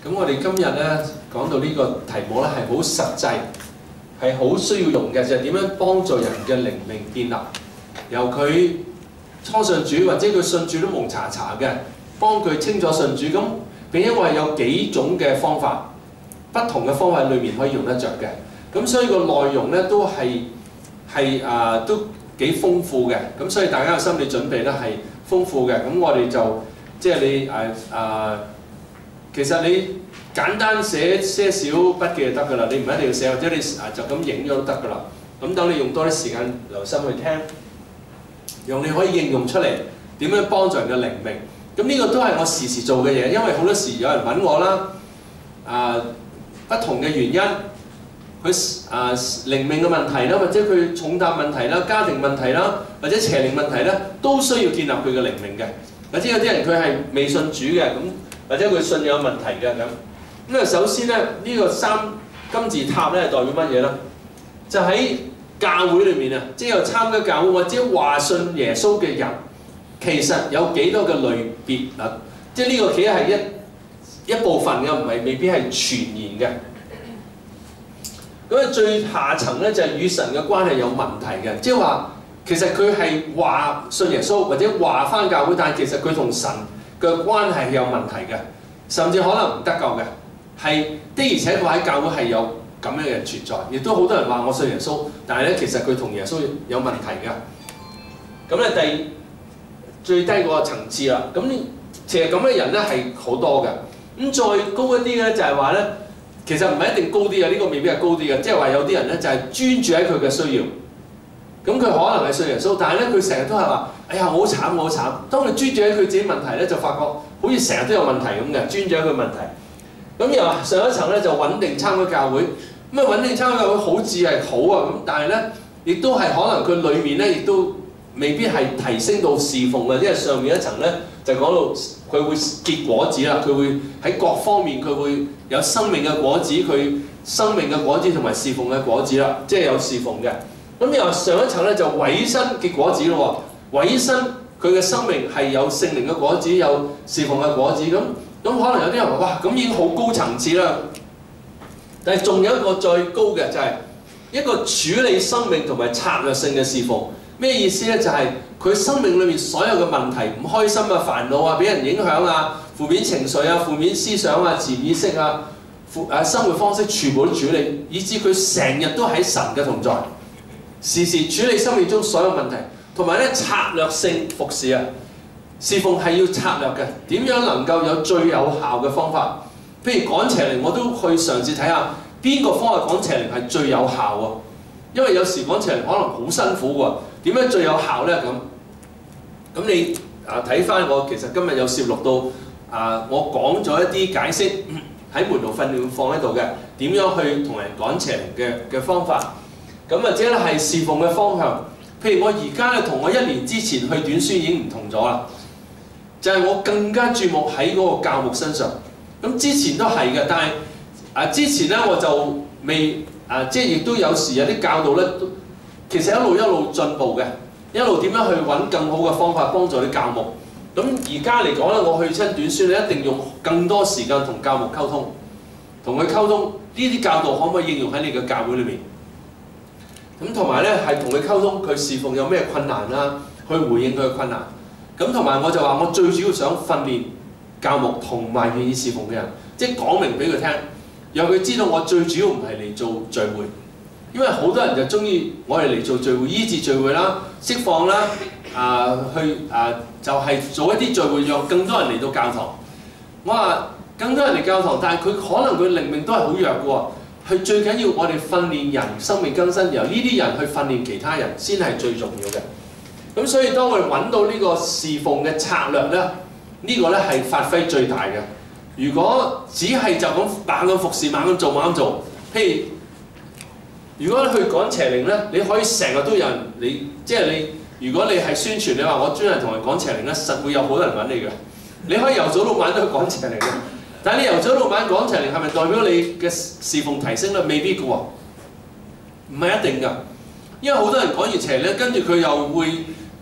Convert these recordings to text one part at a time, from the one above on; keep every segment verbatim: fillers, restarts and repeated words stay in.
咁我哋今日咧講到呢個題目咧係好實際，係好需要用嘅，就係點樣幫助人嘅靈命建立，由佢初信主或者佢信主都蒙查查嘅，幫佢清楚信主。咁並因為有幾種嘅方法，不同嘅方法裏面可以用得着嘅。咁所以個內容咧都係係啊都幾豐富嘅。咁所以大家嘅心理準備咧係豐富嘅。咁我哋就即係你誒啊。其實你簡單寫些少筆記就得㗎啦，你唔一定要寫，或者你啊就咁影咗都得㗎啦。咁等你用多啲時間留心去聽，用你可以應用出嚟，點樣幫助人嘅靈命。咁呢個都係我時時做嘅嘢，因為好多時有人揾我啦，啊不同嘅原因，佢啊靈命嘅問題啦，或者佢重擔問題啦、家庭問題啦，或者邪靈問題咧，都需要建立佢嘅靈命嘅。或者有啲人佢係未信主嘅咁。或者佢信仰有問題嘅咁，咁啊首先咧呢、呢個三金字塔咧係代表乜嘢咧？就喺教會裏面啊，即係有參加教會或者話信耶穌嘅人，其實有幾多嘅類別啊？即係呢個其實係一一部分嘅，唔係未必係全然嘅。咁啊最下層咧就係、是、與神嘅關係有問題嘅，即係話其實佢係話信耶穌或者話返教會，但係其實佢同神嘅關係係有問題嘅，甚至可能唔得救嘅，係的而且確喺教會係有咁樣嘅人存在，亦都好多人話我信耶穌，但係咧其實佢同耶穌有問題嘅。咁咧第最低嗰個層次啦，咁其實咁嘅人咧係好多嘅。咁再高一啲咧就係話咧，其實唔係一定高啲嘅，呢、這個未必係高啲嘅，即係話有啲人咧就係專注喺佢嘅需要。咁佢可能係信耶穌，但係咧佢成日都係話：哎呀，我好慘，我好慘。當你專注喺佢自己問題咧，就發覺好似成日都有問題咁嘅，專注喺佢問題。咁又上一層咧就穩定參加教會，咁啊穩定參加教會好似係好啊，咁但係咧亦都係可能佢裡面咧亦都未必係提升到侍奉嘅，因為上面一層咧就講到佢會結果子啦，佢會喺各方面佢會有生命嘅果子，佢生命嘅果子同埋侍奉嘅果子啦，即係有侍奉嘅。咁又上一層咧就委身結果子咯喎，委身佢嘅生命係有聖靈嘅果子，有侍奉嘅果子。咁咁可能有啲人話：哇，咁已經好高層次啦。但係仲有一個再高嘅就係一個處理生命同埋策略性嘅侍奉。咩意思咧？就係佢生命裏面所有嘅問題、唔開心啊、煩惱啊、俾人影響啊、負面情緒啊、負面思想啊、潛意識啊、負誒生活方式全部都處理，以致佢成日都喺神嘅同在。時時處理生命中所有問題，同埋咧策略性服侍啊！侍奉係要策略嘅，點樣能夠有最有效嘅方法？譬如趕邪靈，我都去嘗試睇下邊個方法趕邪靈係最有效喎。因為有時趕邪靈可能好辛苦喎，點樣最有效咧？咁咁你啊睇翻我其實今日有攝錄到啊，我講咗一啲解釋喺門徒訓練放喺度嘅，點樣去同人趕邪靈嘅嘅方法。咁或者咧係侍奉嘅方向，譬如我而家咧同我一年之前去短宣已經唔同咗啦，就係、是、我更加注目喺嗰個教牧身上。咁之前都係嘅，但係啊之前咧我就未啊，即係亦都有時有啲教導咧，其實一路一路進步嘅，一路點樣去揾更好嘅方法幫助啲教牧。咁而家嚟講咧，我去親短宣咧，一定用更多時間同教牧溝通，同佢溝通呢啲教導可唔可以應用喺你嘅教會裏面？咁同埋咧係同佢溝通，佢侍奉有咩困難啦，去回應佢嘅困難。咁同埋我就話，我最主要想訓練教牧同埋願意侍奉嘅人，即係講明俾佢聽，讓佢知道我最主要唔係嚟做聚會，因為好多人就中意我哋嚟做聚會、醫治聚會啦、釋放啦，啊去啊就係、是、做一啲聚會，讓更多人嚟到教堂。我話更多人嚟教堂，但係佢可能佢靈命都係好弱嘅喎。係最緊要我哋訓練人生命更新，由呢啲人去訓練其他人先係最重要嘅。咁所以當我哋揾到呢個侍奉嘅策略咧，呢、這個咧係發揮最大嘅。如果只係就咁猛咁服侍、猛咁做、猛咁做，譬如如果你去趕邪靈咧，你可以成日都有人你即係你，如果你係宣傳你話我專係同人趕邪靈咧，實會有好多人揾你嘅。你可以由早到晚都去趕邪靈嘅。但係你由早到晚趕邪靈係咪代表你嘅侍奉提升咧？未必嘅喎，唔係一定㗎。因為好多人趕完邪靈，跟住佢又會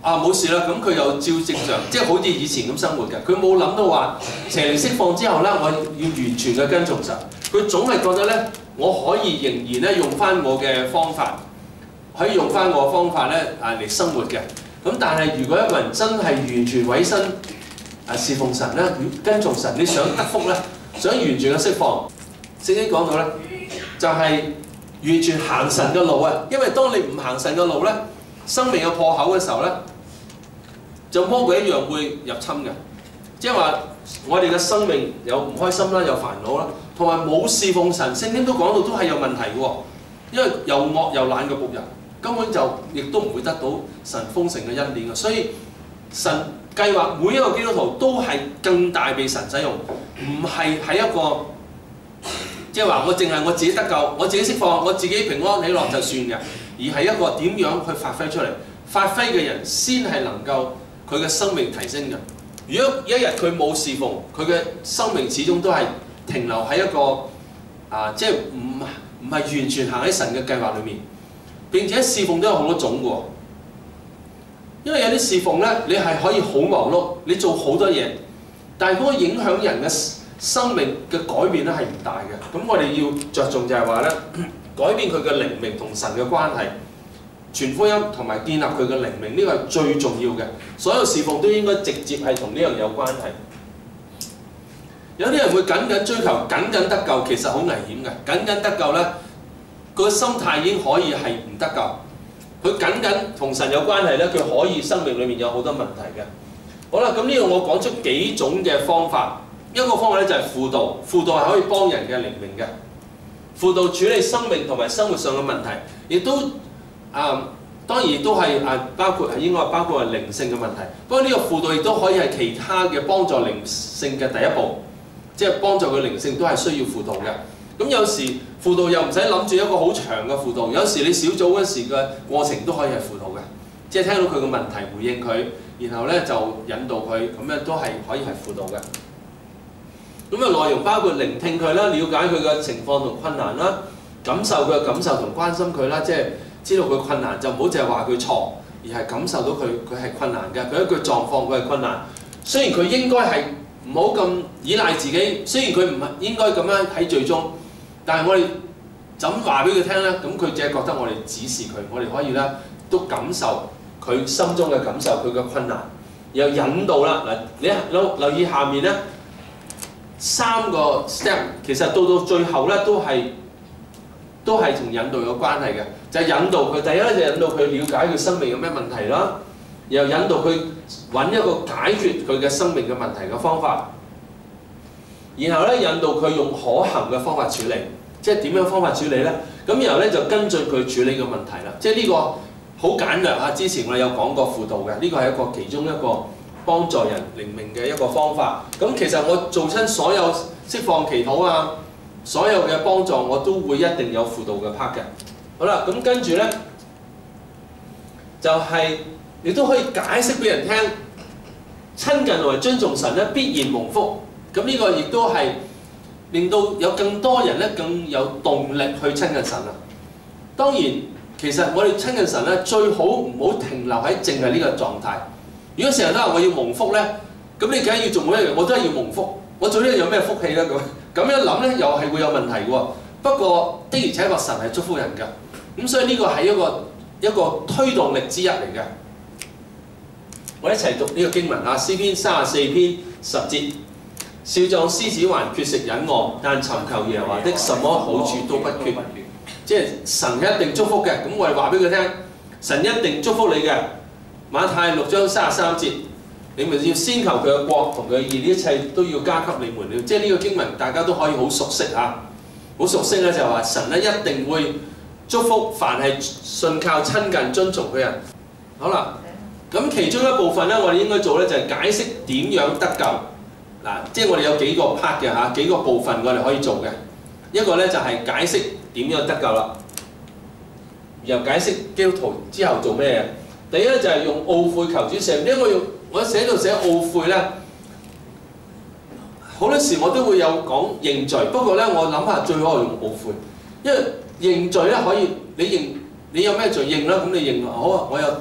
啊冇事啦，咁佢又照正常，即係好似以前咁生活嘅。佢冇諗到話邪靈釋放之後咧，我要完全嘅跟從神。佢總係覺得咧，我可以仍然咧用翻我嘅方法，可以用翻我嘅方法咧啊嚟生活嘅。咁但係如果一個人真係完全委身啊侍奉神咧，跟從神，你想得福咧，想完全嘅釋放，聖經講到咧，就係、是、完全行神嘅路啊！因為當你唔行神嘅路咧，生命嘅破口嘅時候咧，就魔鬼一樣會入侵嘅。即係話我哋嘅生命有唔開心啦，有煩惱啦，同埋冇侍奉神，聖經都講到都係有問題嘅喎。因為又惡又懶嘅僕人，根本就亦都唔會得到神豐盛嘅恩典嘅。所以神計劃每一個基督徒都係更大被神使用，唔係喺一個即係話我淨係我自己得救，我自己釋放，我自己平安喜樂就算嘅，而係一個點樣去發揮出嚟，發揮嘅人先係能夠佢嘅生命提升嘅。如果一日佢冇侍奉，佢嘅生命始終都係停留喺一個啊，即係唔唔係完全行喺神嘅計劃裏面。並且侍奉都有好多種嘅，因為有啲侍奉咧，你係可以好忙碌，你做好多嘢，但係嗰個影響人嘅生命嘅改變咧係唔大嘅。咁我哋要着重就係話咧，改變佢嘅靈命同神嘅關係。傳福音同埋建立佢嘅靈命，呢個係最重要嘅。所有侍奉都應該直接係同呢樣有關係。有啲人會緊緊追求緊緊得救，其實好危險嘅。緊緊得救咧，佢嘅心態已經可以係唔得救。佢緊緊同神有關係咧，佢可以生命裏面有好多問題嘅。好啦，咁呢度我講出幾種嘅方法。一個方法咧就係輔導，輔導係可以幫人嘅靈命嘅。輔導處理生命同埋生活上嘅問題，亦都。啊，當然亦都係啊，包括係應該包括係靈性嘅問題。不過呢個輔導亦都可以係其他嘅幫助靈性嘅第一步，即係幫助佢靈性都係需要輔導嘅。咁有時輔導又唔使諗住一個好長嘅輔導，有時你小組嗰時嘅過程都可以係輔導嘅，即係聽到佢嘅問題回應佢，然後咧就引導佢，咁樣都係可以係輔導嘅。咁啊內容包括聆聽佢啦，了解佢嘅情況同困難啦，感受佢嘅感受同關心佢啦，即係。知道佢困難就唔好淨係話佢錯，而係感受到佢佢係困難嘅，佢一個狀況佢係困難。雖然佢應該係唔好咁依賴自己，雖然佢唔係應該咁樣喺最終，但係我哋怎話俾佢聽咧？咁佢只係覺得我哋指示佢，我哋可以咧都感受佢心中嘅感受，佢嘅困難，然後引導啦。嗱，你留留意下面咧三個 step， 其實到到最後咧都係。都係同引導有關係嘅，就係、是、引導佢。第一咧就引導佢了解佢生命有咩問題啦，然後引導佢揾一個解決佢嘅生命嘅問題嘅方法，然後咧引導佢用可行嘅方法處理，即係點樣方法處理咧？咁然後咧就跟進佢處理嘅問題啦。即係呢個好簡略啊！之前我有講過輔導嘅，呢個係一個其中一個幫助人靈命嘅一個方法。咁其實我做親所有釋放祈禱啊。所有嘅幫助我都會一定有輔導嘅 part 嘅。好啦，咁跟住咧就係、是、亦都可以解釋俾人聽，親近同埋尊重神咧必然蒙福。咁呢個亦都係令到有更多人咧更有動力去親近神啦。當然，其實我哋親近神咧最好唔好停留喺淨係呢個狀態。如果成日都話我要蒙福咧，咁你梗係要做每一樣，我都係要蒙福。我做呢樣有咩福氣咧？咁咁樣諗咧，又係會有問題嘅喎。不過的而且確神係祝福人㗎，咁所以呢個係一個一個推動力之一嚟嘅。我一齊讀呢個經文啊，詩篇三十四篇十節：少壯獅子還缺食忍餓，但尋求耶和華的什麼好處都不缺。即係神一定祝福嘅。咁我哋話俾佢聽，神一定祝福你嘅。馬太六章三十三節。你們要先求佢嘅國同佢嘅義，呢一切都要加給你們了。即係呢個經文，大家都可以好熟悉嚇，好熟悉咧就係話神咧一定會祝福凡係信靠親近遵從嘅人。好啦，咁其中一部分咧，我哋應該做咧就係解釋點樣得救。嗱，即係我哋有幾個 part 嘅嚇，幾個部分我哋可以做嘅。一個咧就係解釋點樣得救啦，然後解釋基督徒之後做咩嘢。第一咧就係用懊悔求主赦免，因為我用。我寫到寫懊悔咧，好多時我都會有講認罪，不過咧我諗下最好係用懊悔，因為認罪咧可以你認你有咩罪認啦，咁你認好啊，我有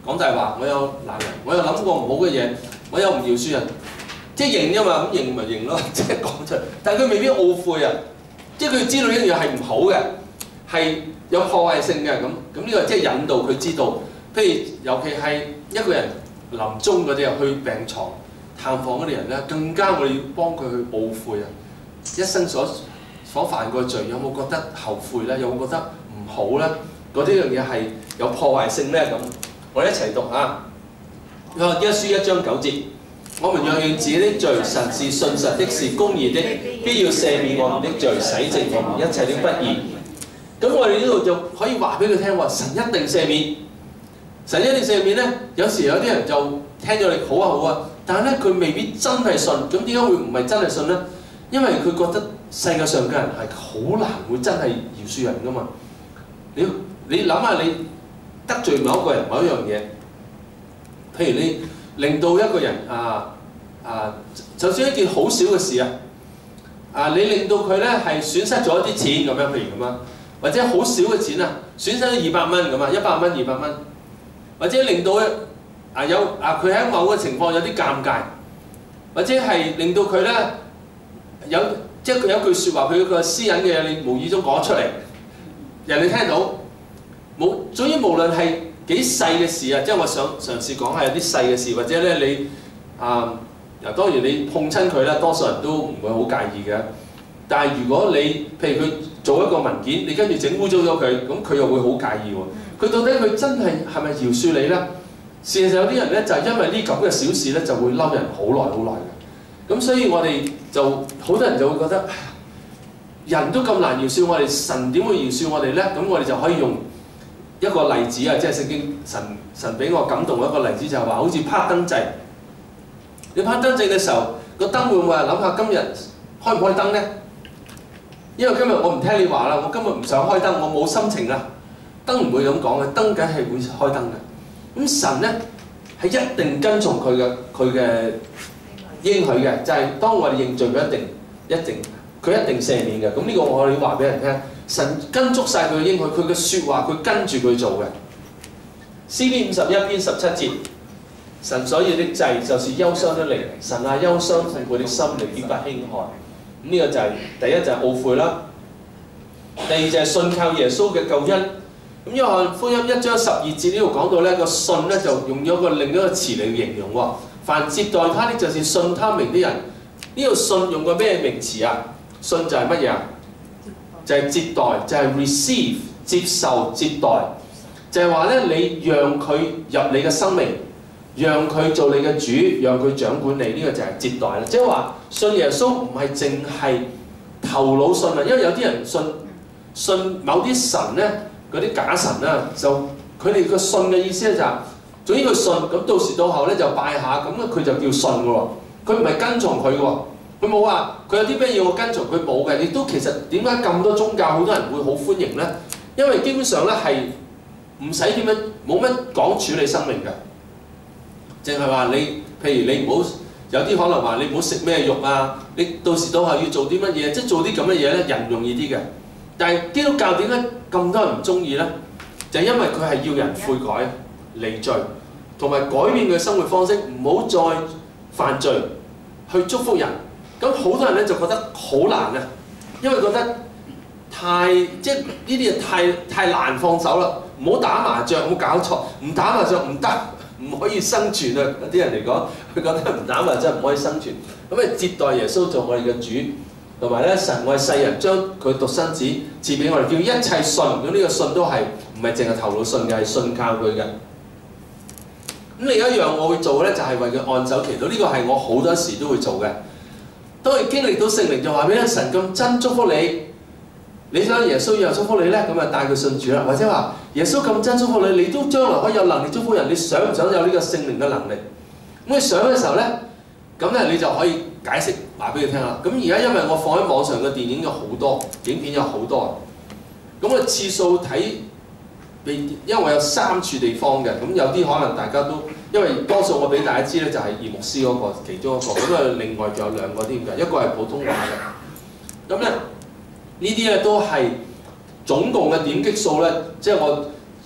講大話，我有鬧人，我有諗過唔好嘅嘢，我有唔饒恕人，即係認啫嘛，咁認咪認咯，即係講出嚟。但係佢未必懊悔啊，即係佢知道一樣嘢係唔好嘅，係有破壞性嘅咁。咁呢個即係引導佢知道，譬如尤其係一個人臨終嗰啲啊，去病床探訪嗰啲人咧，更加我哋要幫佢去懊悔啊，一生所所犯過罪，有冇覺得後悔咧？有冇覺得唔好咧？嗰啲樣嘢係有破壞性咧咁。我哋一齊讀啊！約翰一書一章九節，我們若認自己的罪，神是信實的，是公義的，必要赦免我們的罪，洗淨我們一切的不義。咁我哋呢度就可以話俾佢聽話，神一定赦免。神一定赦免咧，有時有啲人就聽咗你好啊好啊，但係咧佢未必真係信。咁點解會唔係真係信咧？因為佢覺得世界上嘅人係好難會真係饒恕人噶嘛。你你諗下你得罪某一個人某一樣嘢，譬如你令到一個人啊啊，就算一件好小嘅事啊，啊你令到佢咧係損失咗一啲錢咁樣，譬如咁啊，或者好少嘅錢啊，損失咗二百蚊咁啊，一百蚊二百蚊，或者令到啊有啊佢喺某個情況有啲尷尬，或者係令到佢咧有即係佢有句説話，佢個私隱嘅嘢你無意中講出嚟，人哋聽到。冇，總之無論係幾細嘅事啊，即係我想嘗試講下有啲細嘅事，或者咧你啊，嗱、呃、當然你碰親佢啦，多數人都唔會好介意嘅。但係如果你譬如佢做一個文件，你跟住整污糟咗佢，咁佢又會好介意喎。佢到底佢真係係咪饒恕你咧？事實上有啲人咧就係、是、因為呢咁嘅小事咧就會嬲人好耐好耐嘅。咁所以我哋就好多人就會覺得人都咁難饒恕我哋，神點會饒恕我哋咧？咁我哋就可以用一個例子啊，即係聖經神神俾我感動一個例子就係話，好似拍燈掣。你拍燈掣嘅時候，個燈會唔會話諗下今日開唔開燈咧？因為今日我唔聽你話啦，我今日唔想開燈，我冇心情啦。燈唔會咁講嘅，燈梗係會開燈嘅。咁神咧係一定跟從佢嘅佢嘅應許嘅，就係、是、當我哋認罪，佢一定一定佢一定赦免嘅。咁呢個我哋要話俾人聽。神跟足晒佢嘅應許，佢嘅説話佢跟住佢做嘅。詩篇五十一篇十七節，神所要的祭就是憂傷的靈，神啊憂傷痛苦的心，你必不輕看。咁呢個就係、是、第一就係懊悔啦，第二就係信靠耶穌嘅救恩。咁約翰福音一章十二節呢度講到咧個信咧就用咗個另一個詞嚟形容喎。凡接待他的，就是信他名的人。呢度信用個咩名詞啊？信就係乜嘢啊？就係接待，就係、是、receive 接受接待，就係話咧，你讓佢入你嘅生命，讓佢做你嘅主，讓佢掌管你，呢、這個就係接待啦。即係話信耶穌唔係淨係頭腦信啊，因為有啲人信信某啲神咧，嗰啲假神啊，就佢哋個信嘅意思咧就係、是，總之佢信，咁到時到後咧就拜下，咁咧佢就叫信嘅喎，佢唔係跟從佢嘅喎。佢冇話佢有啲咩要我跟從，佢冇嘅。亦都其實點解咁多宗教好多人會好歡迎咧？因為基本上咧係唔使點樣，冇乜講處理生命嘅，淨係話你，譬如你唔好有啲可能話你唔好食咩肉啊，你到時到後要做啲乜嘢，即係做啲咁嘅嘢咧，人容易啲嘅。但係基督教點解咁多人唔中意咧？就係、是、因為佢係要人悔改、離罪，同埋改變佢生活方式，唔好再犯罪，去祝福人。咁好多人咧就覺得好難啊，因為覺得太即係呢啲嘢太太難放手啦。唔好打麻將，冇搞錯，唔打麻將唔得，唔可以生存啊！有啲人嚟講，佢覺得唔打麻將唔可以生存。咁啊，接待耶穌做我哋嘅主，同埋咧神為世人將佢獨生子賜俾我哋，叫一切信。咁呢個信都係唔係淨係頭腦信嘅，係信靠佢嘅。咁另一樣我會做咧，就係、是、為佢按手祈禱。呢、這個係我好多時都會做嘅。當你經歷到聖靈就話俾你神咁真祝福你，你想耶穌又祝福你咧，咁啊帶佢信主啦。或者話耶穌咁真祝福你，你都將來可以有能力祝福人。你想唔想有呢個聖靈嘅能力？咁你想嘅時候咧，咁咧你就可以解釋話俾佢聽啦。咁而家因為我放喺網上嘅電影有好多，影片有好多，咁我次數睇，因為我有三處地方嘅，咁有啲可能大家都。因為多數我俾大家知咧，就係葉牧師嗰個其中一個，咁啊另外仲有兩個添嘅，一個係普通話嘅。咁咧呢啲咧都係總共嘅點擊數咧，即係我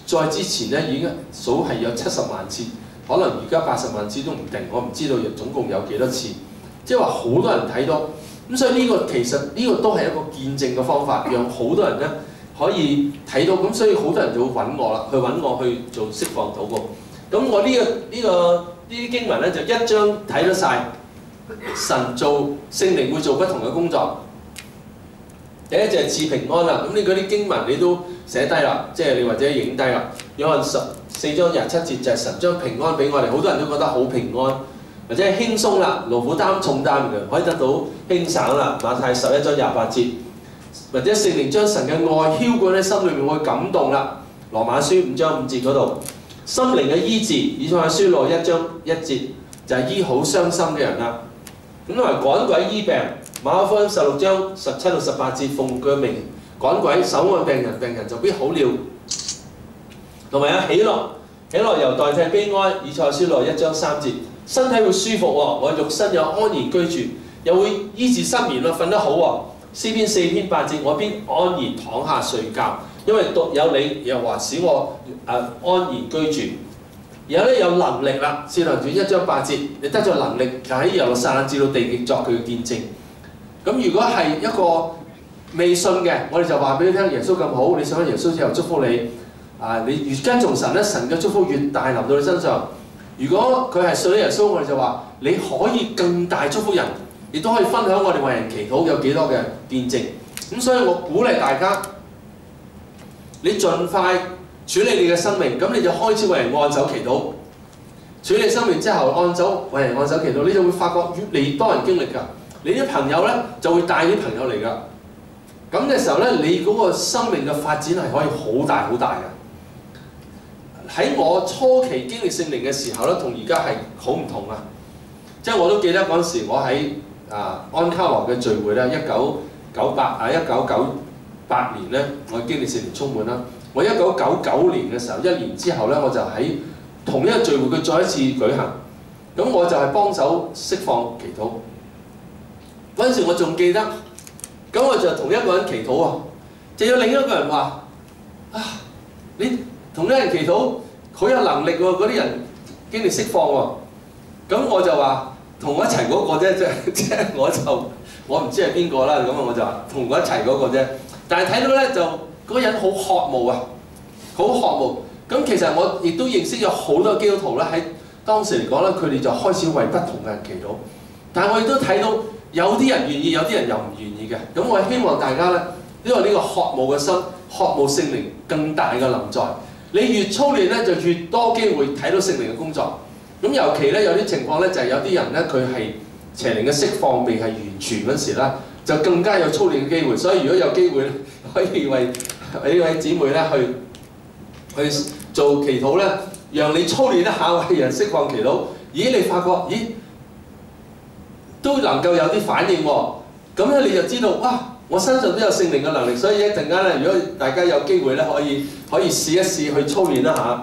再之前咧已經數係有七十萬次，可能而家八十萬次都唔定，我唔知道總共有幾多次。即係話好多人睇到，咁所以呢個其實呢個都係一個見證嘅方法，讓好多人咧可以睇到。咁所以好多人就會揾我啦，去揾我去做釋放禱告。咁我呢個呢個呢啲經文咧就一章睇得晒，神做聖靈會做不同嘅工作。第一就係賜平安啦，咁你嗰啲經文你都寫低啦，即係你或者影低啦。約翰十四章廿七節就係神將平安俾我哋，好多人都覺得好平安，或者係輕鬆啦，勞苦擔重擔嘅可以得到輕省啦。馬太十一章廿八節，或者聖靈將神嘅愛澆灌喺心裏面會感動啦。羅馬書五章五節嗰度，心靈嘅醫治，以賽亞書六一章一節就係醫好傷心嘅人啦。咁同埋趕鬼醫病。馬可福音十六章十七到十八節，奉佢名趕鬼，手按病人，病人就必好了。同埋有喜樂，喜樂又代替悲哀。以賽亞書六一章三節，身體會舒服喎，我肉身有安然居住，又會醫治失眠咯，瞓得好喎。詩篇四篇八節，我必安然躺下睡覺，因為獨有你又話使我誒安然居住。然後咧有能力啦，使徒行傳一章八節，你得咗能力，就喺耶路撒冷至到地極作佢嘅見證。咁如果係一個未信嘅，我哋就話俾你聽，耶穌咁好，你信咗耶穌之後祝福你，啊，你越跟從神咧，神嘅祝福越大臨到你身上。如果佢係信咗耶穌，我哋就話你可以更大祝福人，亦都可以分享我哋為人祈禱有幾多嘅見證。咁所以我鼓勵大家，你盡快處理你嘅生命，咁你就開始為人按手祈禱。處理生命之後，按手為人按手祈禱，你就會發覺越嚟越多人經歷㗎。你啲朋友咧就會帶啲朋友嚟㗎，咁嘅時候咧，你嗰個生命嘅發展係可以好大好大嘅。喺我初期經歷聖靈嘅時候咧，同而家係好唔同啊！即係我都記得嗰陣時，我喺啊安卡羅嘅聚會咧，一九九八啊一九九八年咧，我經歷聖靈充滿啦。我一九九九年嘅時候，一年之後咧，我就喺同一個聚會，佢再一次舉行，咁我就係幫手釋放祈禱。嗰陣時我仲記得，咁我就同一個人祈禱喎，就有另一個人話：啊，你同呢人祈禱，好有能力喎，嗰啲人經歷釋放喎。咁我就話同我一齊嗰個啫，即係即係我就我唔知係邊個啦。咁我就話同我一齊嗰個啫。但係睇到咧就嗰個人好渴慕啊，好渴慕。咁其實我亦都認識咗好多基督徒咧，喺當時嚟講咧，佢哋就開始為不同嘅人祈禱。但係我亦都睇到。有啲人願意，有啲人又唔願意嘅。咁我希望大家咧，因為呢個渴慕嘅心，渴慕聖靈更大嘅臨在。你越操練咧，就越多機會睇到聖靈嘅工作。咁尤其咧有啲情況咧，就係有啲人咧，佢係邪靈嘅釋放未係完全嗰時啦，就更加有操練嘅機會。所以如果有機會咧，可以為呢位姊妹咧去去做祈禱咧，讓你操練一下為人釋放祈禱。咦，你發覺咦？都能夠有啲反應喎，咁咧你就知道哇！我身上都有聖靈嘅能力，所以一陣間咧，如果大家有機會咧，可以可以試一試去操練一下。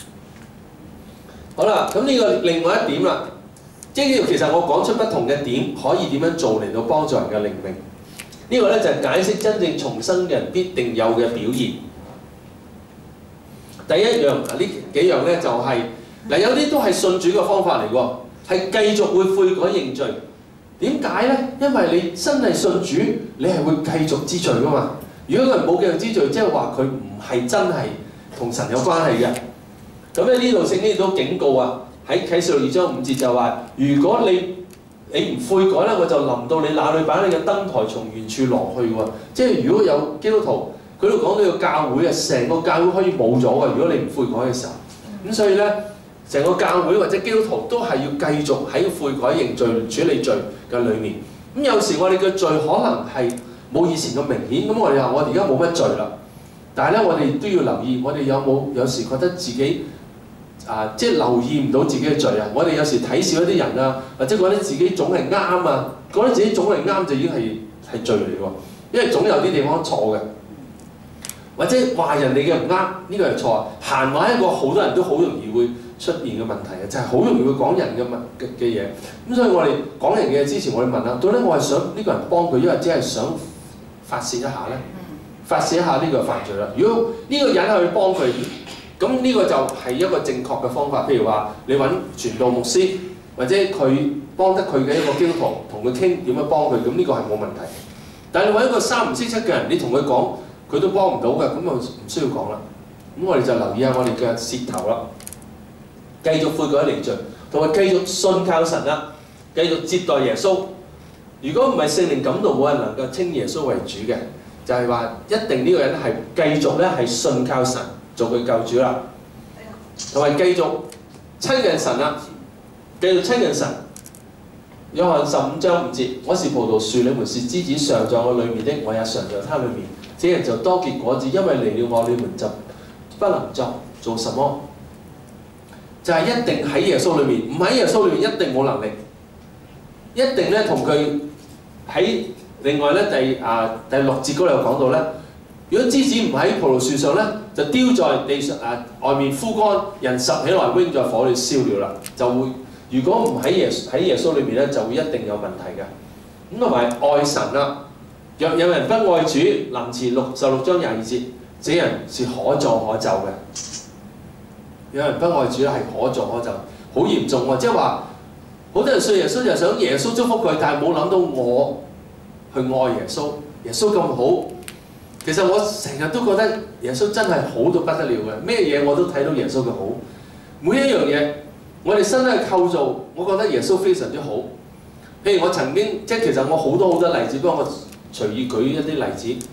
好啦，咁呢個另外一點啦，即係其實我講出不同嘅點，可以點樣做嚟到幫助人嘅靈命。呢個咧就係解釋真正重生嘅人必定有嘅表現。第一樣啊，呢幾樣咧就係嗱，有啲都係信主嘅方法嚟喎，係繼續會悔改認罪。點解咧？因為你真係信主，你係會繼續知罪噶嘛。如果佢冇繼續知罪，即係話佢唔係真係同神有關係嘅。咁咧呢度聖經都警告啊，喺啟示錄二章五節就話：如果你你唔悔改咧，我就臨到你那裏，把你嘅燈台從原處挪去喎。即係如果有基督徒，佢都講到個教會啊，成個教會可以冇咗嘅。如果你唔悔改嘅時候，咁所以咧。成個教會或者基督徒都係要繼續喺悔改認罪處理罪嘅裏面。咁有時我哋嘅罪可能係冇以前咁明顯，咁我哋話我哋而家冇乜罪啦。但係咧，我哋都要留意，我哋有冇有，有時覺得自己啊，即係留意唔到自己嘅罪啊？我哋有時睇少一啲人啊，或者覺得自己總係啱啊，覺得自己總係啱就已經係係罪嚟喎。因為總有啲地方錯嘅，或者話人哋嘅唔啱，呢個係錯。閒話一個好多人都好容易會出現嘅問題嘅，就係、是、好容易會講人嘅問嘅嘅嘢。咁所以我哋講人嘅嘢之前，我哋問下，到底我係想呢個人幫佢，抑或只係想發泄一下咧？發泄一下呢個犯罪啦。如果呢個人係去幫佢， 咁呢個就係一個正確嘅方法。譬如話，你揾傳道牧師，或者佢幫得佢嘅一個基督徒，同佢傾點樣幫佢，咁呢個係冇問題。但係你揾一個三唔識七嘅人，你同佢講，佢都幫唔到嘅，咁就唔需要講啦。咁我哋就留意下我哋嘅舌頭啦，繼續悔改離罪，同埋繼續信靠神啦，繼續接待耶穌。如果唔係聖靈感動，冇人能夠稱耶穌為主嘅，就係話一定呢個人係繼續咧係信靠神做佢救主啦，同埋繼續親近神啦，繼續親近神。約翰十五章五節：我是葡萄樹，你們是枝子，常在我裏面的，我也常在他裏面。這人就多結果子，因為離了我，你們就不能作做什麼。就係、是、一定喺耶穌裏面，唔喺耶穌裏面一定冇能力，一定咧同佢喺另外咧第啊第六節嗰度講到咧，如果枝子唔喺葡萄樹上咧，就丟在地上啊外面枯乾，人拾起來扔在火裏燒了啦，就會。如果唔喺耶喺耶穌裏面咧，就會一定有問題嘅。咁同埋愛神啦，若有人不愛主，林前六十六章廿二節，這人是可詛可咒嘅。有人不愛主咧，係可詛可咒，好嚴重喎！即係話，好多人信耶穌就想耶穌祝福佢，但係冇諗到我去愛耶穌，耶穌咁好。其實我成日都覺得耶穌真係好到不得了嘅，咩嘢我都睇到耶穌嘅好，每一樣嘢。我哋身體嘅構造，我覺得耶穌非常之好。譬如我曾經，即係其實我好多好多例子，幫我隨意舉一啲例子。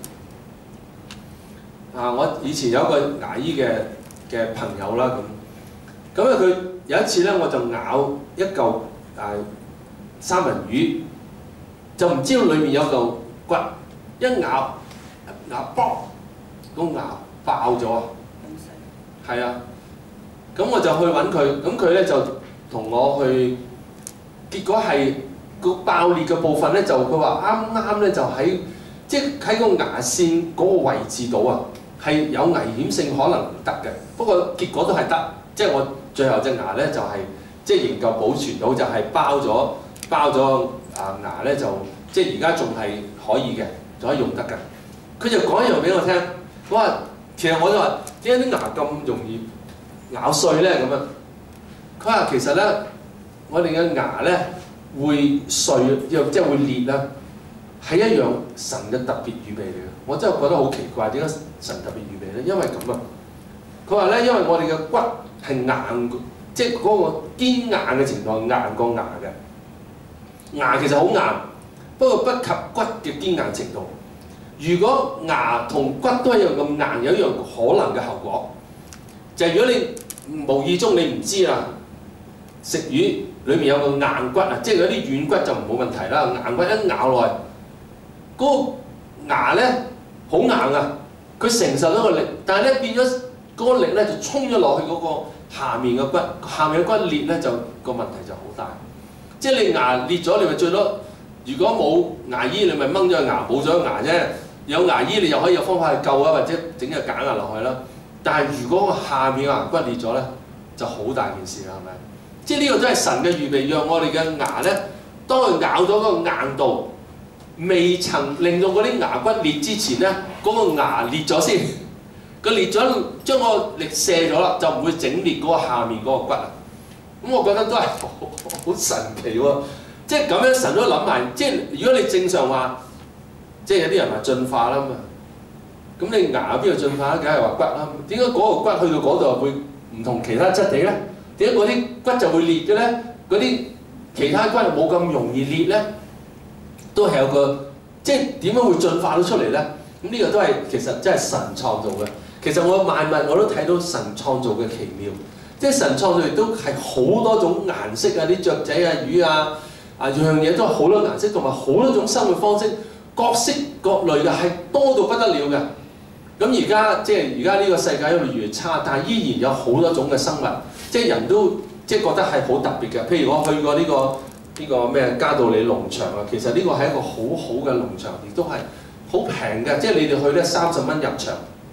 啊，我以前有一個牙醫嘅嘅朋友啦，咁咁啊佢有一次咧，我就咬一嚿啊三文魚，就唔知道裡面有嚿骨，一咬牙爆，個牙爆咗啊！係啊！咁我就去揾佢，咁佢咧就同我去，結果係個爆裂嘅部分咧，就佢話啱啱咧就喺即係喺個牙線嗰個位置度啊，係有危險性，可能唔得嘅。不過結果都係得，即係我最後隻牙咧就係、是、即係仍舊保存到，就係包咗包咗啊牙咧就即係而家仲係可以嘅，仲可以用得嘅。佢就講一樣俾我聽，我話其實我就話點解啲牙咁容易咬碎咧咁啊！佢話其實咧，我哋嘅牙咧會碎，又即係會裂啦，係一樣神嘅特別預備嚟嘅。我真係覺得好奇怪，點解神特別預備咧？因為咁啊！佢話咧，因為我哋嘅骨係硬，即係嗰個堅硬嘅程度硬過牙嘅。牙其實好硬，不過不及骨嘅堅硬程度。如果牙同骨都一樣咁硬，有一樣可能嘅後果。就係如果你無意中你唔知啦，食魚裏面有個硬骨啊，即係嗰啲軟骨就冇問題啦。硬骨一咬落去，嗰、那個牙咧好硬啊，佢承受到個力，但係咧變咗嗰個力咧就衝咗落去嗰個下面嘅骨，下面嘅骨裂咧就個問題就好大。即係你牙裂咗，你咪最多如果冇牙醫，你咪掹咗個牙，冇咗個牙啫。有牙醫你又可以有方法去救啊，或者整隻假牙落去啦。但係如果下面嘅牙骨裂咗咧，就好大件事啦，係咪？即係呢個都係神嘅預備，讓我哋嘅牙咧，當佢咬咗嗰個硬度，未曾令到嗰啲牙骨裂之前咧，嗰、嗰個牙裂咗先，佢裂咗將個力卸咗啦，就唔會整裂嗰個下面嗰個骨啊。咁我覺得都係好神奇喎！即係咁樣神都諗埋，即係如果你正常話，即係有啲人話進化啦嘛。咁你牙邊度進化咧？梗係話骨啦。點解嗰個骨去到嗰度會唔同其他質地咧？點解嗰啲骨就會裂嘅咧？嗰啲其他骨冇咁容易裂咧？都係有個即係點樣會進化到出嚟咧？咁呢個都係其實真係神創造嘅。其實我萬物我都睇到神創造嘅奇妙。即係神創造亦都係好多種顏色啊！啲雀仔啊、魚啊啊樣嘢都係好多顏色，同埋好多種生活方式，各式各類嘅係多到不得了嘅。咁而家即係而家呢個世界因為越嚟越差，但係依然有好多種嘅生物，即係人都即係覺得係好特別嘅。譬如我去過呢、呢個呢、呢個咩嘉道理農場啊，其實呢個係一個好好嘅農場，亦都係好平嘅。即係你哋去咧三十蚊入場，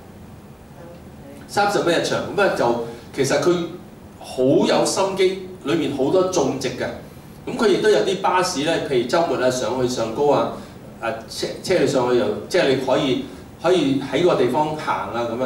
三十蚊入場咁啊就其實佢好有心機，裏面好多種植嘅。咁佢亦都有啲巴士咧，譬如週末啊上去上高啊，誒車車你上去又即係你可以。可以喺個地方行啊咁樣，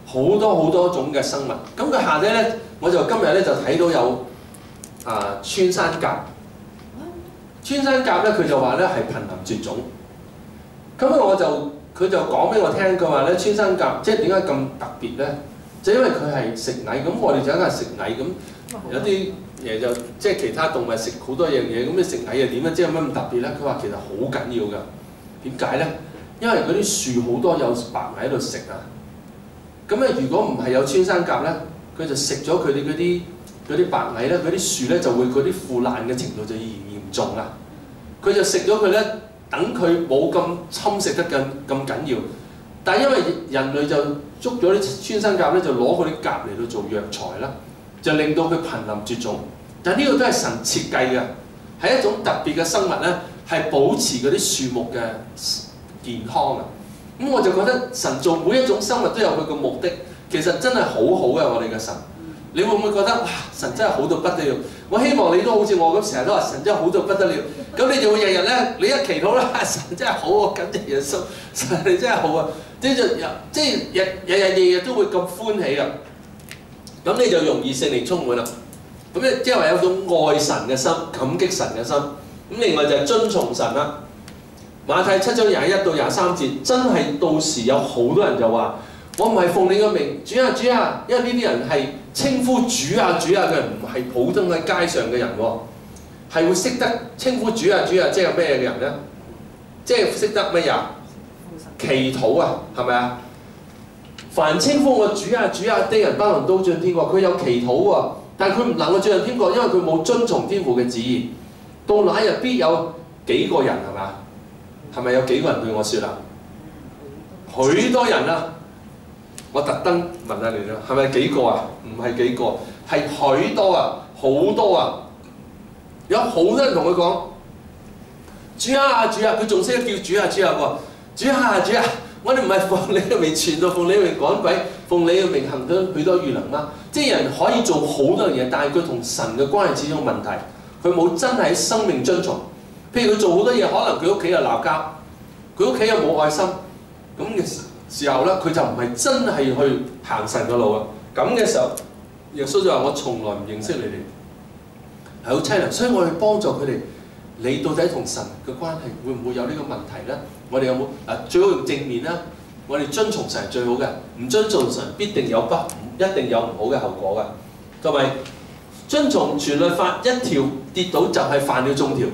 好多好多種嘅生物。咁佢下低咧，我就今日咧就睇到有啊穿山甲。穿山甲咧，佢就話咧係瀕臨絕種。咁我就佢就講俾我聽，佢話咧穿山甲即係點解咁特別咧？就因為佢係食蟻，咁我哋就梗係食蟻咁，有啲嘢就即係其他動物食好多樣嘢，咁你食蟻又點咧？即係有乜咁特別咧？佢話其實好緊要㗎。點解咧？因為嗰啲樹好多有白蟻喺度食啊。咁咧，如果唔係有穿山甲咧，佢就食咗佢哋嗰啲嗰啲白蟻咧，嗰啲樹咧就會嗰啲腐爛嘅程度就嚴嚴重啊。佢就食咗佢咧，等佢冇咁侵蝕得咁咁緊要。但係因為人類就捉咗啲穿山甲咧，就攞嗰啲甲嚟到做藥材啦，就令到佢瀕臨絕種。但係呢個都係神設計嘅，係一種特別嘅生物咧，係保持嗰啲樹木嘅健康啊。咁我就覺得神做每一種生物都有佢嘅目的，其實真係好好嘅我哋嘅神。你會唔會覺得哇神真係好到不得了？我希望你都好似我咁，成日都話神真係好到不得了。咁你就會日日咧，你一祈禱啦，神真係好啊，感謝耶穌，神你真係好啊！即係即係日日日夜夜都會咁歡喜啊！咁你就容易聖靈充滿啦。咁咧即係話有種愛神嘅心、感激神嘅心。咁另外就係遵從神啦。馬太七章廿一到廿三節，真係到時有好多人就話：我唔係奉你嘅名，主啊主啊！因為呢啲人係稱呼主啊主啊嘅人，唔係普通喺街上嘅人喎，係會識得稱呼主啊主啊，即係咩嘅人咧？即係識得乜嘢？祈禱啊，係咪啊？凡稱呼我主啊主啊的人，不能都進天國。佢有祈禱喎，但係佢唔能夠進入天國，因為佢冇遵從天父嘅旨意。到那日必有幾個人係嘛？係咪有幾個人對我説啦？許多人啊！我特登問下你啦，係咪幾個啊？唔係幾個，係許多啊，好多啊！有好多人同佢講：主啊主啊！佢仲識得叫主啊主啊喎！主啊主啊！我哋唔係奉你嘅名傳道，奉你嘅名趕鬼，奉你嘅名行咗許多異能嗎？即係人可以做好多樣嘢，但係佢同神嘅關係始終有問題，佢冇真係喺生命遵從。譬如佢做好多嘢，可能佢屋企又鬧交，佢屋企又冇愛心，咁嘅時候咧，佢就唔係真係去行神嘅路啊！咁嘅時候，耶穌就話：我從來唔認識你哋，係好凄涼。所以我去幫助佢哋。你到底同神嘅關係會唔會有呢個問題咧？我哋有冇嗱？最好用正面啦。我哋遵從神係最好嘅，唔遵從神必定有不一定有唔好嘅後果嘅。同埋遵從全律法一條跌倒就係犯了眾條，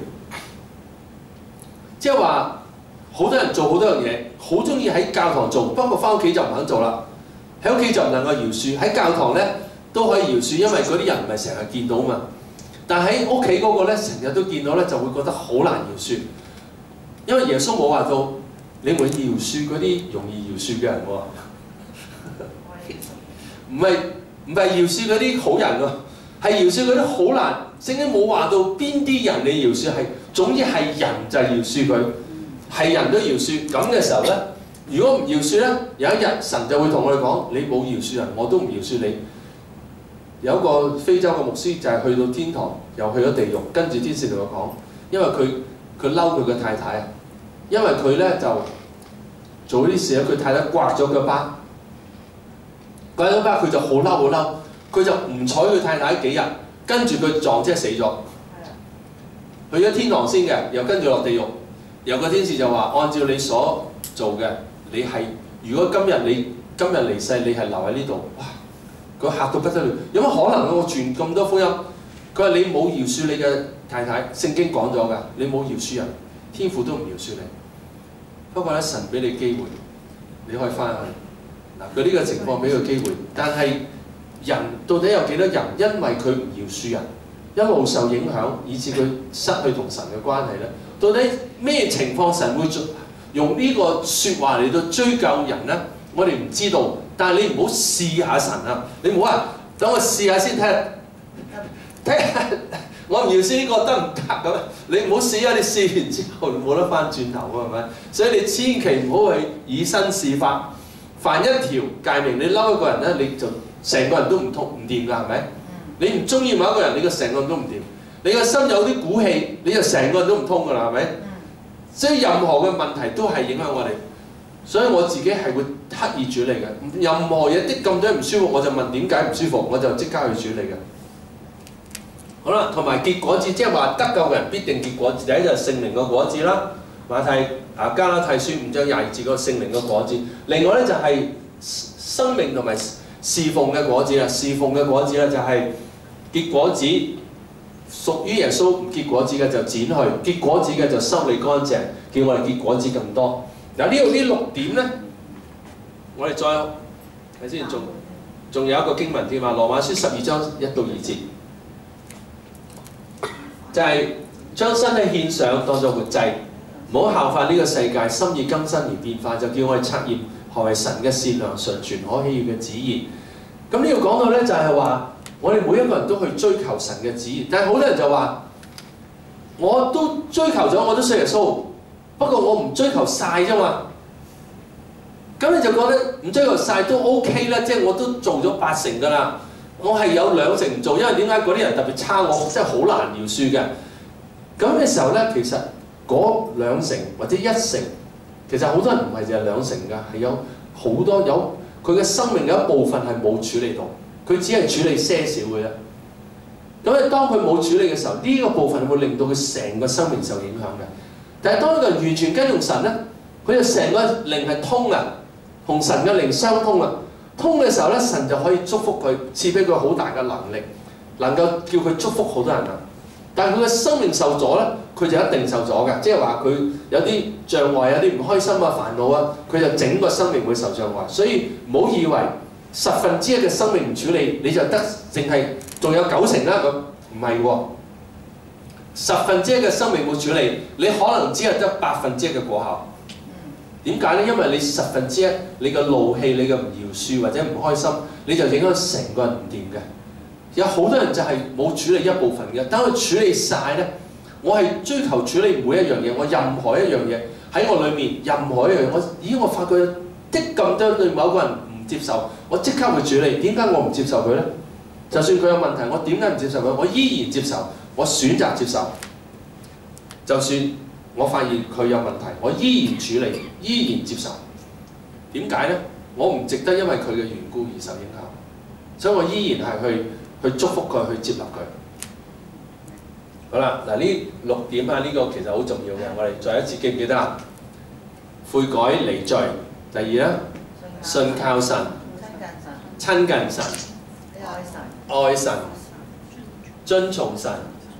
即係話好多人做好多樣嘢，好中意喺教堂做，不過翻屋企就唔肯做啦。喺屋企就唔能夠饒恕，喺教堂咧都可以饒恕，因為嗰啲人唔係成日見到嘛。但喺屋企嗰個咧，成日都見到咧，就會覺得好難饒恕，因為耶穌冇話到你會饒恕嗰啲容易饒恕嘅人喎，唔係唔係饒恕嗰啲好人喎，係饒恕嗰啲好難。聖經冇話到邊啲人你饒恕，係總之係人就係饒恕佢，係人都饒恕。咁嘅時候咧，如果唔饒恕咧，有一日神就會同我哋講：你冇饒恕人，我都唔饒恕你。有一個非洲嘅牧師就係去到天堂，又去咗地獄，跟住天使同佢講，因為佢佢嬲佢嘅太太啊，因為佢咧就做啲事咧，佢太太刮咗佢巴，刮咗巴佢就好嬲好嬲，佢就唔睬佢太太幾日，跟住佢撞車死咗，去咗天堂先嘅，又跟住落地獄，有個天使就話：按照你所做嘅，你係如果今日你今日離世，你係留喺呢度，哇！佢嚇到不得了，有乜可能我傳咁多福音？佢話你冇饒恕你嘅太太，聖經講咗㗎，你冇饒恕人，天父都唔饒恕你。不過咧，神俾你機會，你可以翻去。嗱，佢呢個情況俾佢機會，但係人到底有幾多人因為佢唔饒恕人，一路受影響，以致佢失去同神嘅關係咧？到底咩情況神會用呢個説話嚟到追究人咧？我哋唔知道。但係你唔好試下神啊！你唔好話等我試下先睇下，睇下我唔饒恕呢個得唔得咁？你唔好試啊！你試完之後冇得翻轉頭喎，係咪？所以你千祈唔好去以身試法，犯一條誡命，你嬲一個人咧，你就成個人都唔通唔掂㗎，係咪？你唔中意某一個人，你個成個人都唔掂。你個心有啲鼓氣，你就成個人都唔通㗎啦，係咪？所以任何嘅問題都係影響我哋。 所以我自己係會刻意處理嘅。任何嘢啲咁多唔舒服，我就問點解唔舒服，我就即刻去處理嘅。好啦，同埋結果子，即係話得救嘅人必定結果子。第一就係聖靈嘅果子啦，馬太啊加拉太書五章廿二節嗰個聖靈嘅果子。另外咧就係生命同埋侍奉嘅果子啦，侍奉嘅果子咧就係結果子，屬於耶穌唔結果子嘅就剪去，結果子嘅就修理乾淨，叫我哋結果子更多。嗱呢度呢六點咧，我哋再睇先，仲仲有一個經文添啊，羅馬書十二章一到二節。就係將身體獻上當作活祭，唔好效法呢個世界，心意更新而變化，就叫我哋測驗何為神嘅善良、純全、可喜悅嘅旨意。咁呢度講到咧，就係話我哋每一個人都去追求神嘅旨意，但係好多人就話我都追求咗，我都信耶穌，不過我唔追求晒啫嘛。咁你就覺得唔追求晒都 OK 啦，即係我都做咗八成㗎啦。我係有兩成唔做，因為點解嗰啲人特別差我，我真係好難饒恕嘅。咁嘅時候咧，其實嗰兩成或者一成，其實好多人唔係淨係兩成㗎，係有好多有佢嘅生命有一部分係冇處理到，佢只係處理些少嘅啫。咁咧，當佢冇處理嘅時候，呢、這個部分會令到佢成個生命受影響嘅。但係當一個人完全跟從神咧，佢就成個靈係通啊，同神嘅靈相通啊。通嘅時候咧，神就可以祝福佢，賜俾佢好大嘅能力，能夠叫佢祝福好多人啊。但係佢嘅生命受阻咧，佢就一定受阻嘅，即係話佢有啲障礙，有啲唔開心啊、煩惱啊，佢就整個生命會受障礙。所以唔好以為十分之一嘅生命唔處理，你就得淨係仲有九成啦咁，唔係喎。十分之一嘅生命冇處理，你可能只係得百分之一嘅果效。點解咧？因為你十分之一，你嘅怒氣、你嘅唔饒恕或者唔開心，你就影響成個人唔掂嘅。有好多人就係冇處理一部分嘅，等佢處理晒咧，我係追求處理每一樣嘢，我任何一樣嘢喺我裏面，任何一樣嘢，我咦我發覺啲咁多對某個人唔接受，我即刻會處理。點解我唔接受佢咧？就算佢有問題，我點解唔接受佢？我依然接受，我選擇接受，就算我發現佢有問題，我依然處理，依然接受。點解咧？我唔值得因為佢嘅緣故而受影響，所以我依然係去去祝福佢，去接納佢。好啦，嗱呢六點啊，呢、這個其實好重要嘅。我哋再一次記唔記得啊？悔改離罪。第二咧，信靠神，親近神，愛神，愛神，遵從神，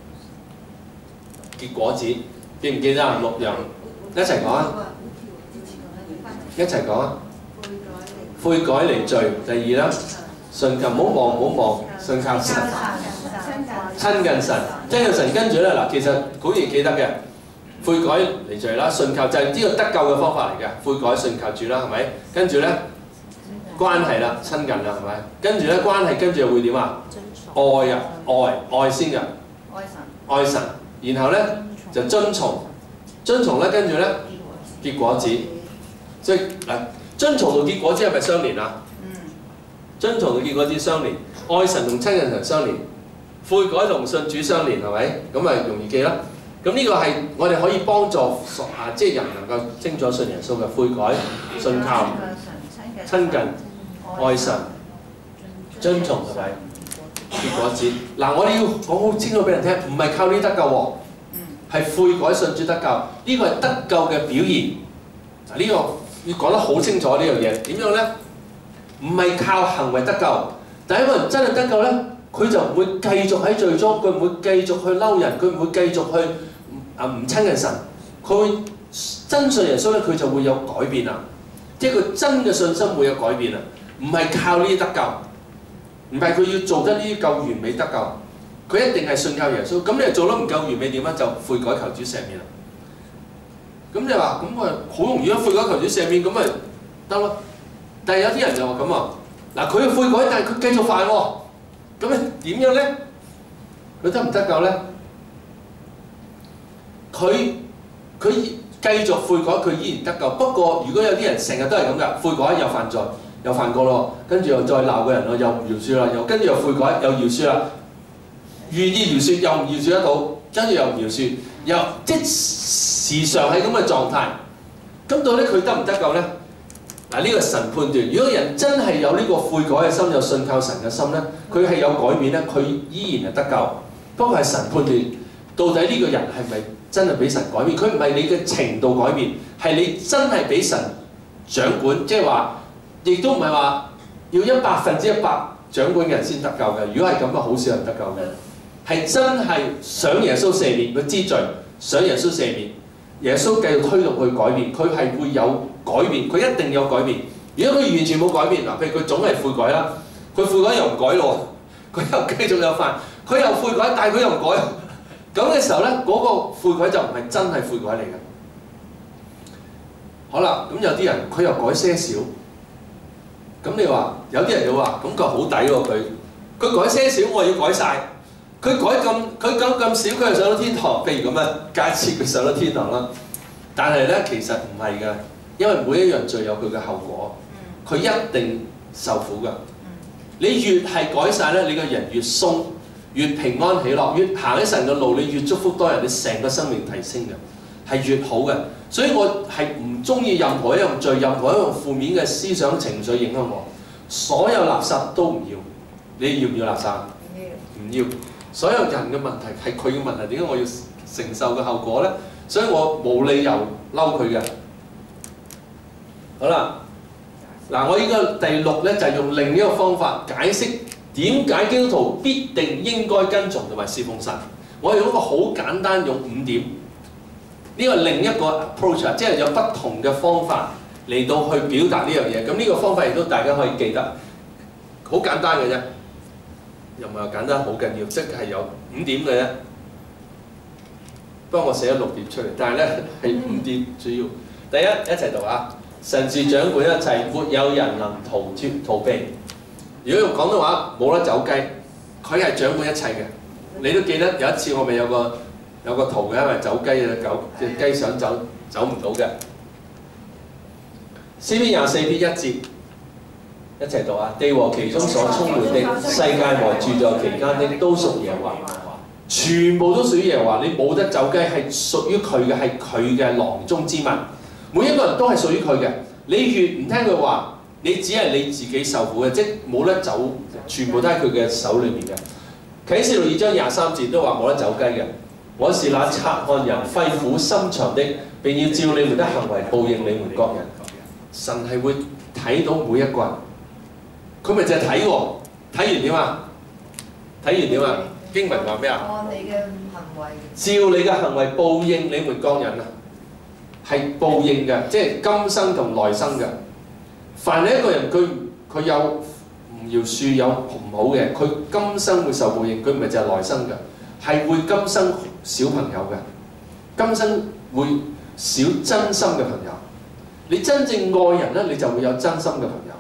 結果子。記唔記得啊？六樣一齊講啊！一齊講啊！悔改離罪。第二啦，信靠，唔好望，唔好望，信靠神，親近神，親近神。跟住咧嗱，其實好易記得嘅，悔改離罪啦，信靠就係呢個得救嘅方法嚟嘅。悔改信靠主啦，係咪？跟住咧關係啦，親近啦，係咪？跟住咧關係，跟住又會點啊？愛啊，愛愛先嘅，愛神，愛神，然後咧。就遵從，遵從咧，跟住咧結果子，即係嗱，遵從同結果子係咪相連啊？嗯。遵從同結果子相連，愛神同親近神相連，悔改同信主相連，係咪？咁咪容易記啦。咁呢個係我哋可以幫助啊，即係人能夠清楚信耶穌嘅悔改、信靠、親近、愛神、遵從同埋結果子。嗱，我哋要講好清楚俾人聽，唔係靠呢得救喎。係悔改信主得救，呢個係得救嘅表現。嗱，呢個要講得好清楚呢樣嘢。點樣咧？唔係靠行為得救。但係一個人真係得救咧，佢就唔會繼續喺罪中，佢唔會繼續去嬲人，佢唔會繼續去啊唔親近神。佢會真信耶穌咧，佢就會有改變啦。即係佢真嘅信心會有改變啦。唔係靠呢啲得救，唔係佢要做得呢啲夠完美得救。佢一定係信靠耶穌，咁你做得唔夠完美點啊？就悔改求主赦免啦。咁你話咁啊，好容易啊！悔改求主赦免咁咪得咯。但係有啲人就話咁啊，嗱佢要悔改，但係佢繼續犯喎，咁你點樣咧？佢得唔得救咧？佢佢繼續悔改，佢依然得救。不過如果有啲人成日都係咁㗎，悔改又犯罪，又犯過咯，跟住又再鬧個人咯，又唔饒恕啦，又跟住又悔改，又饒恕啦。願意饒恕又唔饒恕得到，跟住又唔饒恕，又即時常係咁嘅狀態。咁到咧佢得唔得救咧？ 嗱，呢個神判斷。如果人真係有呢個悔改嘅心，有信靠神嘅心咧，佢係有改變咧，佢依然係得救。不過係神判斷，到底呢個人係咪真係俾神改變？佢唔係你嘅程度改變，係你真係俾神掌管，即係話，亦都唔係話要一百分之一百掌管嘅人先得救嘅。如果係咁啊，好少人得救嘅。係真係想耶穌赦免佢知罪，想耶穌赦免，耶穌繼續推動佢改變，佢係會有改變，佢一定有改變。如果佢完全冇改變，嗱，譬如佢總係悔改啦，佢悔改又唔改咯，佢又繼續有犯，佢又悔改，但係佢又唔改，咁嘅時候咧，嗰、那個悔改就唔係真係悔改嚟嘅。好啦，咁有啲人佢又改些少，咁你話有啲人又話咁佢好抵喎，佢佢改些少，我要改晒。佢改咁佢咁咁少，佢又上到天堂。譬如咁啊，假設佢上到天堂啦，但係咧其實唔係嘅，因為每一樣罪有佢嘅後果，佢一定受苦嘅。你越係改晒咧，你個人越鬆，越平安喜樂，越行喺神嘅路，你越祝福多人，你成個生命提升嘅，係越好嘅。所以我係唔中意任何一樣罪，任何一樣負面嘅思想情緒影響我。所有垃圾都唔要，你要唔要垃圾？唔要。所有人嘅問題係佢嘅問題，點解我要承受嘅後果咧？所以我冇理由嬲佢嘅。好啦，嗱，我依個第六咧就係用另一個方法解釋點解基督徒必定應該跟從同埋侍奉神。我用一個好簡單，用五點。呢個另一個 approach， 即係有不同嘅方法嚟到去表達呢樣嘢。咁呢個方法亦都大家可以記得，好簡單嘅啫。又唔係話簡單好緊要，即係有五點嘅啫。不過我寫咗六點出嚟，但係咧係五點主要。第一，一齊讀啊！神是掌管一切，沒有人能逃脫逃避。如果用廣東話，冇得走雞，佢係掌管一切嘅。你都記得有一次我咪有個有個圖嘅，因為走雞嘅狗隻雞想走走唔到嘅。詩篇廿四篇一節。一齊讀啊！地和其中所充滿的，世界和住在其間的，都屬耶和華，全部都屬於耶和華。你冇得走雞，係屬於佢嘅，係佢嘅囊中之物。每一個人都係屬於佢嘅。你越唔聽佢話，你只係你自己受苦嘅，即冇得走，全部都喺佢嘅手裏面嘅。啟示錄二章廿三節都話冇得走雞嘅。我是那察看人肺腑心腸的，並要照你們的行為報應你們各人。神係會睇到每一個人。佢咪就係睇喎，睇完點啊？睇完點啊？經文話咩啊？按你嘅行為，照你嘅行為報應你們各人啊，係報應嘅，即係今生同來生嘅。凡係一個人，佢佢有唔饒恕，有唔好嘅，佢今生會受報應，佢唔係就係來生嘅，係會今生少朋友嘅，今生會少真心嘅朋友。你真正愛人咧，你就會有真心嘅朋友。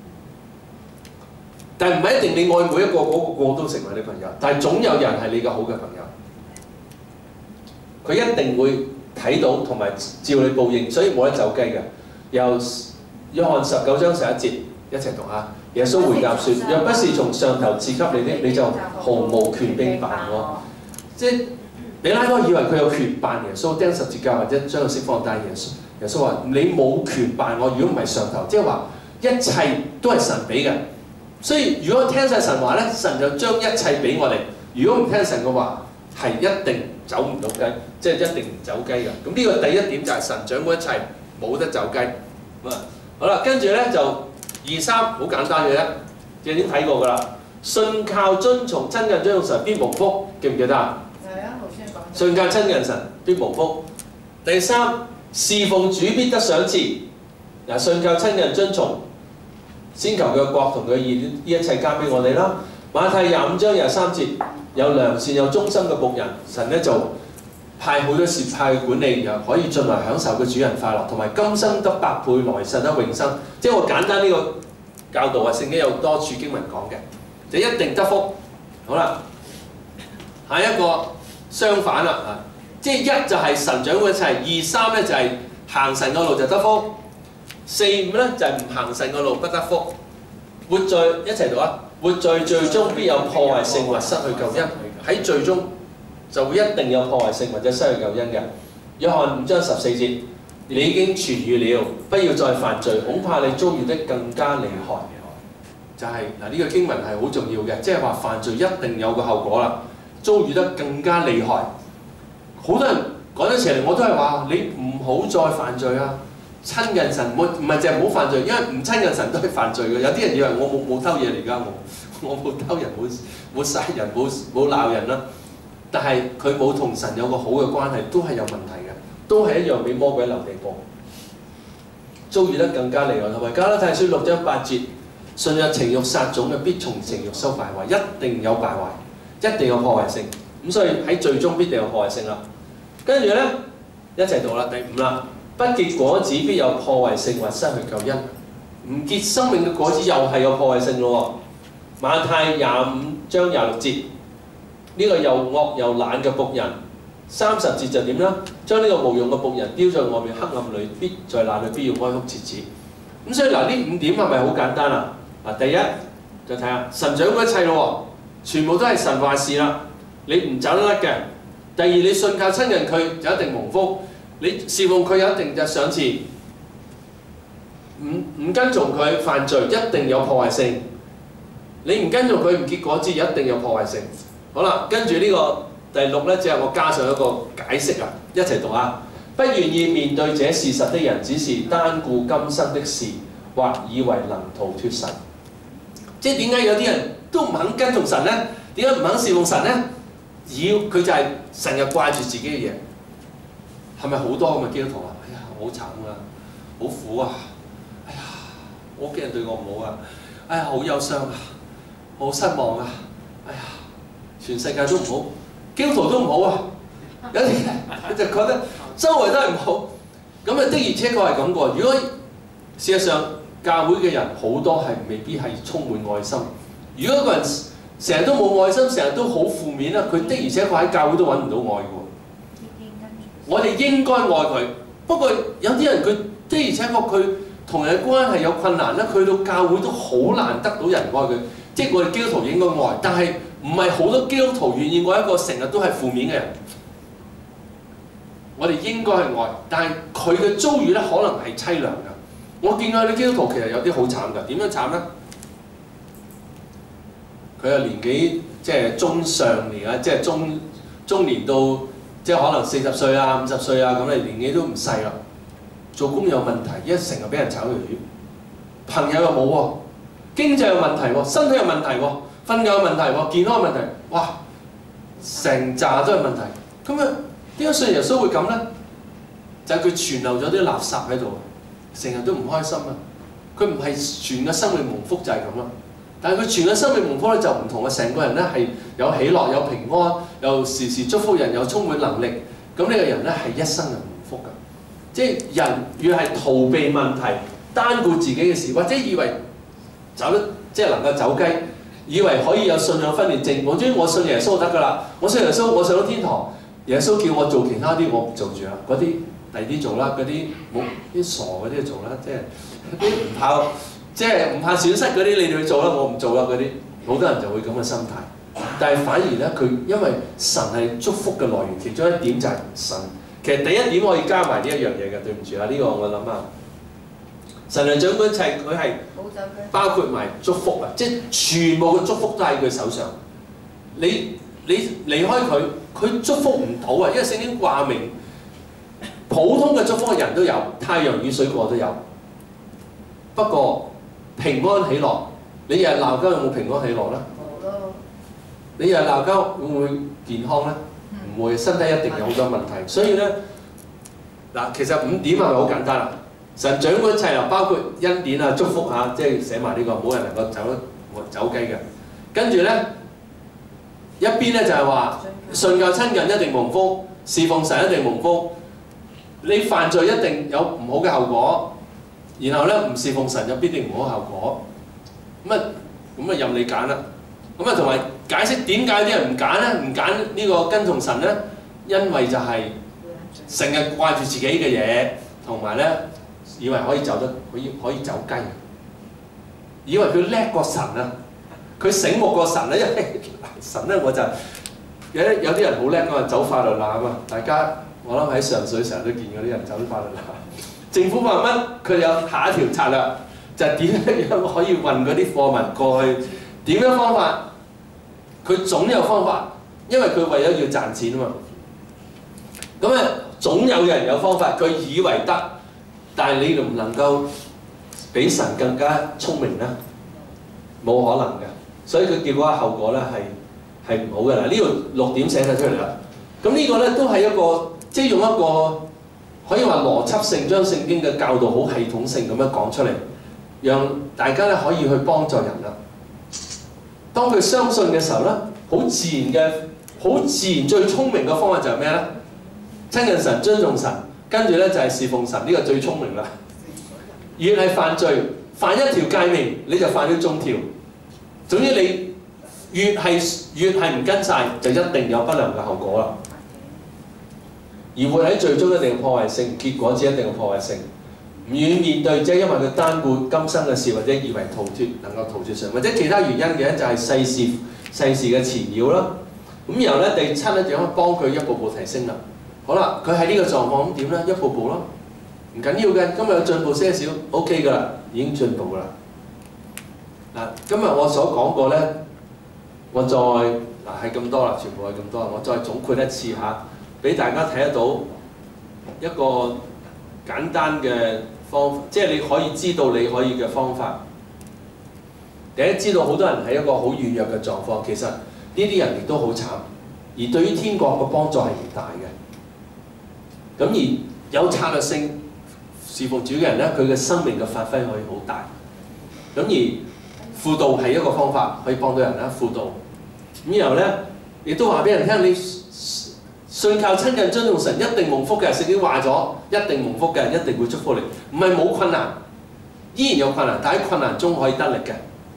但係唔係一定你愛每一個嗰個個都成為你朋友，但係總有人係你嘅好嘅朋友，佢一定會睇到同埋照你報應，所以冇得走雞嘅。由約翰十九章十一節一齊讀下。耶穌回答說：若不是從上頭賜給你的，你就毫無權柄辦我。即係彼拉多以為佢有權辦耶穌釘十字架或者將佢釋放，但係耶穌耶穌話：你冇權辦我，如果唔係上頭，即係話一切都係神俾嘅。所以如果聽晒神話咧，神就將一切俾我哋；如果唔聽神嘅話，係一定走唔到雞，即係一定唔走雞嘅。咁呢個第一點就係神掌管一切，冇得走雞。咁啊，好啦，跟住咧就二三好簡單嘅啫，你已經睇過㗎啦。信靠遵從親近遵從神必蒙福，記唔記得啊？係啊，頭先講。信靠親近神必蒙福。第三，侍奉主必得賞賜。嗱，信靠親近遵從。先求佢嘅國同佢嘅義，呢一切交俾我哋啦。馬太廿五章廿三節，有良善有忠心嘅僕人，神咧就派好多事派去管理，又可以進來享受佢主人快樂，同埋今生得百倍，來世得永生。即係我簡單呢個教導啊，聖經有多處經文講嘅，就一定得福。好啦，下一個相反啦啊，即係一就係神掌管一切，二三咧就係行神嘅路就得福。四五咧就係、是、唔行神嘅路不得福，活在一齊讀啊！活在罪中必有破壞性或失去救恩，喺罪中就會一定有破壞性或者失去救恩嘅。約翰五章十四節， 你已經痊癒了，不要再犯罪，恐怕你遭遇得更加厲害。就係嗱，呢個經文係好重要嘅，即係話犯罪一定有個後果啦，遭遇得更加厲害。好多人講咗成嚟，我都係話你唔好再犯罪啊！親近神，冇唔係淨係唔好犯罪，因為唔親近神都係犯罪嘅。有啲人以為我冇冇偷嘢嚟㗎，我我冇偷人，冇冇殺人，冇冇鬧人啦。但係佢冇同神有個好嘅關係，都係有問題嘅，都係一樣俾魔鬼留地步，遭遇得更加厲害。同埋加拉太書六章八節，順著情慾撒種嘅，必從情慾收敗壞，一定有敗壞，一定有破壞性。咁所以喺最終必定有破壞性啦。跟住咧一齊讀啦，第五啦，不結果子必有破壞性或失去救恩，唔結生命嘅果子又係有破壞性咯喎。馬太廿五章廿六節。呢個又惡又懶嘅僕人，三十節就點啦？將呢個無用嘅僕人丟在外面黑暗裏，必在那裏必要哀哭切齒。咁所以嗱，呢五點係咪好簡單啊？嗱，第一就睇下神掌管一切咯喎，全部都係神話事啦，你唔走得甩嘅。第二，你信靠親近佢就一定蒙福，你侍奉佢有一定嘅賞賜。唔唔跟從佢犯罪一定有破壞性，你唔跟從佢唔結果子一定有破壞性。好啦，跟住呢個第六咧，即係我加上一個解釋啊，一齊讀啊！不願意面對這事實的人，只是單顧今生的事，或以為能逃脫神。即係點解有啲人都唔肯跟從神咧？點解唔肯侍奉神咧？要佢就係成日掛住自己嘅嘢，係咪好多咁嘅基督徒啊？哎呀，好慘啊，好苦啊！哎呀，我屋企人對我唔好啊！哎呀，好憂傷啊，好失望啊！哎呀〜全世界都唔好，基督徒都唔好啊！有啲人就覺得周圍都係唔好，咁啊的而且確係咁過。如果事實上教會嘅人好多係未必係充滿愛心。如果一個人成日都冇愛心，成日都好負面啦，佢的而且確喺教會都揾唔到愛嘅喎。我哋應該愛佢，不過有啲人佢的而且確佢同人嘅關係有困難咧，去到教會都好難得到人愛佢。即係我哋基督徒應該愛，但係唔係好多基督徒願意愛一個成日都係負面嘅人。我哋應該係愛，但係佢嘅遭遇咧可能係凄涼㗎。我見過啲基督徒其實有啲好慘㗎，點樣慘咧？佢嘅年紀即係中上年啊，即係中中年到即係可能四十歲啊、五十歲啊咁，你年紀都唔細啦。做工有問題，一成日俾人炒魷魚，朋友又冇喎。經濟有問題喎，身體有問題喎，瞓覺有問題喎，健康有問題，哇！成扎都係問題。咁啊，點解信耶穌會咁咧？就係佢存留咗啲垃圾喺度，成日都唔開心啊！佢唔係全個生命蒙福就係咁啦。但係佢全個生命蒙福咧就唔同啊！成個人咧係有喜樂、有平安，又時時祝福人，又充滿能力。咁呢個人咧係一生人蒙福㗎。即係人越係逃避問題、單顧自己嘅事，或者以為走得即係能夠走雞，以為可以有信仰分裂症。我終於我信耶穌就得㗎啦，我信耶穌，我上到天堂。耶穌叫我做其他啲，我唔做住啦。嗰啲第啲做啦，嗰啲冇啲傻嗰啲做啦，即係啲唔怕即係唔怕損失嗰啲，你哋去做啦，我唔做啦嗰啲。好多人就會咁嘅心態，但係反而咧，佢因為神係祝福嘅來源，其中一點就係神。其實第一點可以加埋呢一樣嘢嘅，對唔住啊，呢、這個我諗下。神係掌管一切，佢係包括埋祝福啊，即係全部嘅祝福都喺佢手上。你你離開佢，佢祝福唔到啊，因為聖經話明，普通嘅祝福嘅人都有，太陽與水過都有。不過平安喜樂，你日日鬧交有冇平安喜樂咧？冇咯。你日日鬧交會唔會健康咧？唔會，身體一定有好多問題。所以咧，嗱，其實五點係咪好簡單啊？神掌管一切啊，包括恩典啊、祝福啊，即係寫埋呢個，冇人能夠走走雞嘅。跟住咧，一邊咧就係話信靠親近一定蒙福，侍奉神一定蒙福。你犯罪一定有唔好嘅後果，然後咧唔侍奉神就必定唔好後果。咁啊咁啊任你揀啦。咁啊同埋解釋點解啲人唔揀咧？唔揀呢個跟從神咧，因為就係成日掛住自己嘅嘢，同埋咧。以為可以走得，可以可以走雞，以為佢叻過神啊，佢醒目過神啊，因為神咧我就有有啲人好叻㗎嘛，走法律罅啊嘛，大家我諗喺上水成日都見嗰啲人走法律啦。政府話乜，佢有下一條策略，就係點樣可以運嗰啲貨物過去，點樣方法？佢總有方法，因為佢為咗要賺錢啊嘛。咁啊，總有人有方法，佢以為得，但係你能唔能夠比神更加聰明咧？冇可能嘅，所以佢結果嘅後果咧係係唔好嘅啦。呢度六點寫晒出嚟啦。咁呢個咧都係一個，即係用一個可以話邏輯性將聖經嘅教導好系統性咁樣講出嚟，讓大家咧可以去幫助人啦。當佢相信嘅時候咧，好自然嘅、好自然最聰明嘅方法就係咩咧？親近神、尊重神，跟住咧就係侍奉神，呢、這個最聰明啦。越係犯罪，犯一條誡命，你就犯咗眾條。總之你越係越係唔跟晒，就一定有不良嘅後果啦。而活喺罪中一定有破壞性，結果只一定有破壞性。唔願意面對，即係因為佢單顧今生嘅事，或者以為逃脫能夠逃脫上，或者其他原因嘅就係世事世事嘅纏繞啦。咁然後咧第七咧就可以幫佢一步步提升啦。好啦，佢喺呢個狀況咁點咧？一步步咯，唔緊要嘅。今日有進步些少 ，OK 㗎啦，已經進步㗎啦。嗱，今日我所講過咧，我再嗱係咁多啦，全部係咁多，我再總括一次嚇，俾大家睇得到一個簡單嘅方法，即係你可以知道你可以嘅方法。第一，知道好多人係一個好軟弱嘅狀況，其實呢啲人亦都好慘，而對於天國嘅幫助係唔大嘅。咁而有策略性侍奉主嘅人咧，佢嘅生命嘅發揮可以好大。咁而輔導係一個方法，可以幫到人啦。輔導咁然後咧，亦都話俾人聽，你信靠親近尊重神，一定蒙福嘅。聖經話咗，一定蒙福嘅，一定會祝福你。唔係冇困難，依然有困難，但喺困難中可以得力嘅。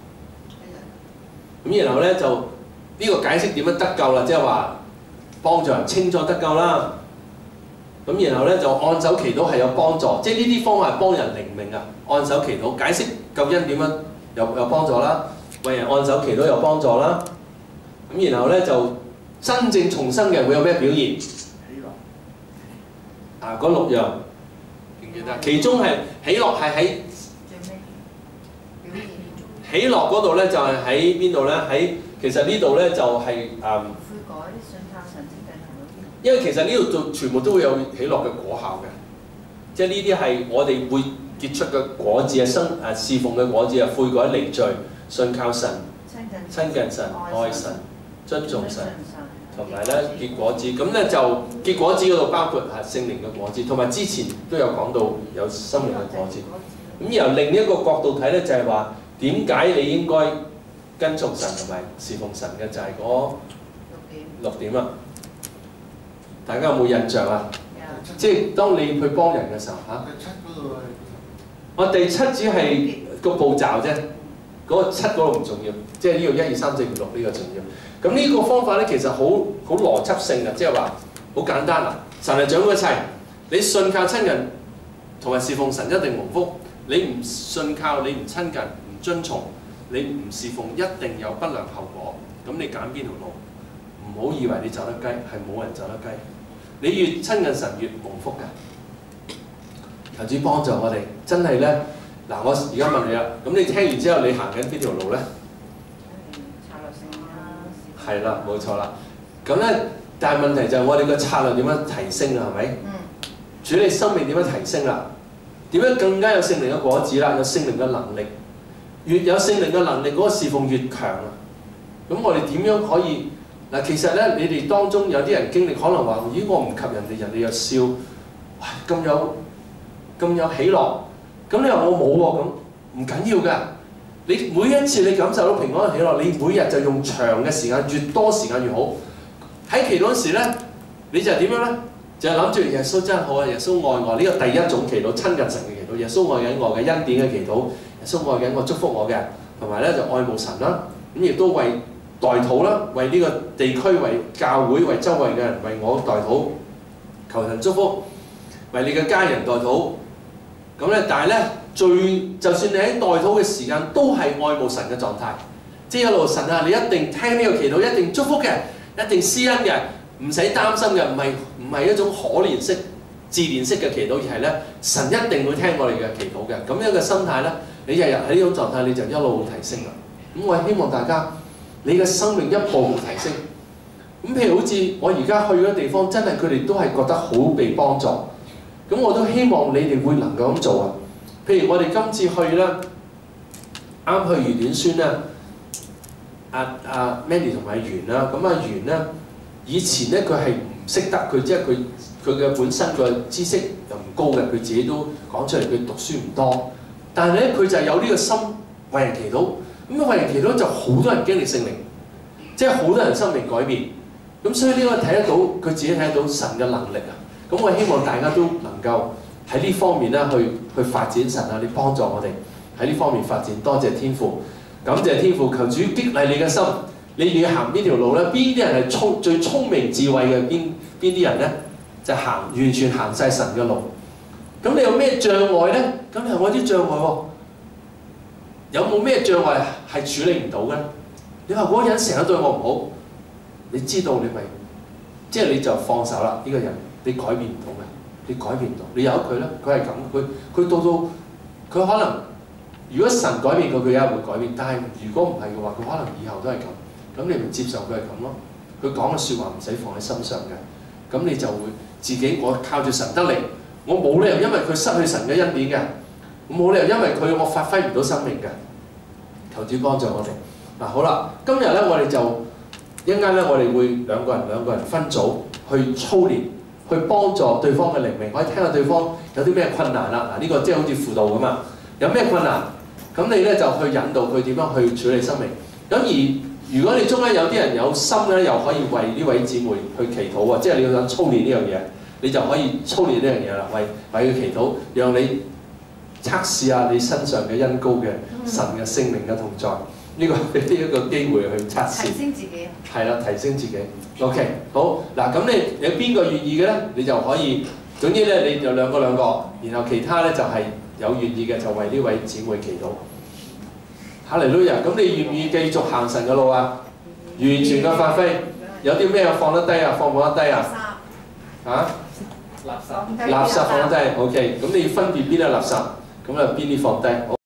咁然後咧就呢、這個解釋點樣得救啦，即係話幫助人清楚得救啦。咁然後咧就按手祈禱係有幫助，即係呢啲方法係幫人靈命啊。按手祈禱解釋救恩點樣有有幫助啦，為人按手祈禱有幫助啦。咁然後咧就真正重生嘅人會有咩表現？喜樂啊，嗰六樣記唔記得？其中係喜樂係喺喜樂嗰度咧，就係喺邊度咧？喺其實呢度咧就係、是、誒。嗯因為其實呢度做全部都會有喜樂嘅果效嘅，即係呢啲係我哋會結出嘅果子啊，生誒侍奉嘅果子啊，悔改離罪、信靠神、親近神、愛神、尊重神，同埋咧結果子。咁咧就結果子嗰度包括係聖靈嘅果子，同埋之前都有講到有生命嘅果子。咁由另一個角度睇咧，就係話點解你應該跟從神同埋侍奉神嘅，就係嗰六點啦。大家有冇印象啊？即係當你去幫人嘅時候嚇，我第七只係個步驟啫，嗰個七嗰度唔重要，即係呢度一二三四五六呢個重要。咁呢個方法咧其實好好邏輯性嘅，即係話好簡單啦。神係掌管一切，你信靠親近同埋侍奉神一定蒙福。你唔信靠，你唔親近，唔遵從，你唔侍奉，一定有不良後果。咁你揀邊條路？唔好以為你走得雞，係冇人走得雞。你越親近神越蒙福㗎。求主幫助我哋，真係咧嗱，我而家問你啦，咁你聽完之後，你行緊邊條路咧？策略性啦。係啦，冇錯啦。咁咧，但係問題就係我哋個策略點樣提升啊？係咪？嗯。主你生命點樣提升啦？點樣更加有聖靈嘅果子啦？有聖靈嘅能力，越有聖靈嘅能力，嗰個侍奉越強啊！咁我哋點樣可以？嗱，其實咧，你哋當中有啲人經歷，可能話：咦，我唔及人哋，人哋又笑，哇，咁有咁有喜樂。咁你話我冇喎，咁唔緊要㗎。你每一次你感受到平安嘅喜樂，你每日就用長嘅時間，越多時間越好。喺祈禱時咧，你就係點樣咧？就係諗住耶穌真係好啊！耶穌愛我，呢個第一種祈禱，親近神嘅祈禱。耶穌愛緊我嘅恩典嘅祈禱，耶穌愛緊我祝福我嘅，同埋咧就愛慕神啦。咁亦都為代禱啦，為呢個地區、為教會、為周圍嘅人、為我代禱，求神祝福，為你嘅家人代禱。咁咧，但係咧，最就算你喺代禱嘅時間，都係愛慕神嘅狀態，即係一路神啊，你一定聽呢個祈禱，一定祝福嘅，一定施恩嘅。 唔使擔心嘅，唔係唔係一種可憐式、自憐式嘅祈禱，而係咧神一定會聽我哋嘅祈禱嘅。咁樣嘅心態咧，你日日喺呢種狀態，你就一路提升啦。咁我希望大家你嘅生命一步步提升。咁譬如好似我而家去嗰地方，真係佢哋都係覺得好被幫助。咁我都希望你哋會能夠咁做啊。譬如我哋今次去咧，啱去魚短宣咧，阿阿 Mandy 同埋阿源啦，咁阿源咧以前咧佢係唔識得，佢即係佢佢嘅本身個知識又唔高嘅，佢自己都講出嚟，佢讀書唔多，但係咧佢就有呢個心為人祈禱，咁啊為人祈禱就好多人經歷聖靈，即係好多人生命改變，咁所以呢個睇得到佢自己睇得到神嘅能力啊！咁我希望大家都能夠喺呢方面咧去去發展神啊！你幫助我哋喺呢方面發展，多謝天父，感謝天父，求主激勵你嘅心，你願意行邊條路咧？邊啲人係聰最聰明智慧嘅？邊邊啲人咧就行完全行晒神嘅路。咁你有咩障礙咧？咁你有冇啲障礙喎？有冇咩障礙係處理唔到嘅咧？你話嗰個人成日對我唔好，你知道你咪即係你就放手啦，呢個人。你改變唔到嘅，你改變唔到，你由佢啦，佢係咁，佢佢到到佢可能，如果神改變佢，佢一定會改變。但係如果唔係嘅話，佢可能以後都係咁。咁你咪接受佢係咁咯。佢講嘅説話唔使放喺心上嘅，咁你就會自己我靠住神得嚟，我冇理由因為佢失去神嘅恩典嘅，我冇理由因為佢我發揮唔到生命嘅。求主幫助我哋。嗱好啦，今日咧我哋就一陣間咧，我哋會兩個人兩個人分組去操練。去幫助對方嘅靈命，可以聽下對方有啲咩困難啦。嗱，呢個即係好似輔導咁啊。有咩困難，咁你咧就去引導佢點樣去處理生命。咁而如果你中間有啲人有心咧，又可以為呢位姊妹去祈禱啊。即係你要想操練呢樣嘢，你就可以操練呢樣嘢啦。為為佢祈禱，讓你測試下你身上嘅恩膏嘅神嘅聖靈嘅同在。呢、這個俾呢一個機會去測試， 提升自己。 係啦，提升自己。OK， 好嗱，咁你有邊個願意嘅咧？你就可以，總之咧，你就兩個兩個，然後其他咧就係、是、有願意嘅，就為呢位姊妹祈禱。哈利路亞！咁你願唔願意繼續行神嘅路啊？完全嘅發揮，有啲咩放得低啊？放唔放得低啊？嚇？垃圾。垃圾放得低。OK， 咁你要分別邊啲垃圾，咁啊邊啲放低？好。